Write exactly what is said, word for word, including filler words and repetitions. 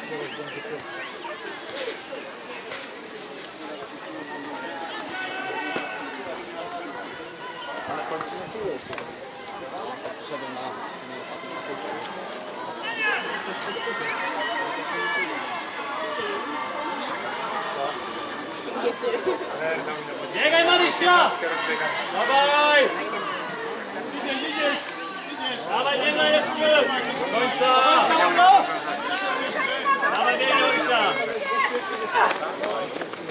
Ale kończy nie czuję jeszcze. Przyszedłem na sobie ostatnim fakulcie. Biegaj, Marysia! Dawaj! Idziesz, idziesz! Dawaj, biegaj jeszcze! Do końca! Dawaj, biegaj, Marysia!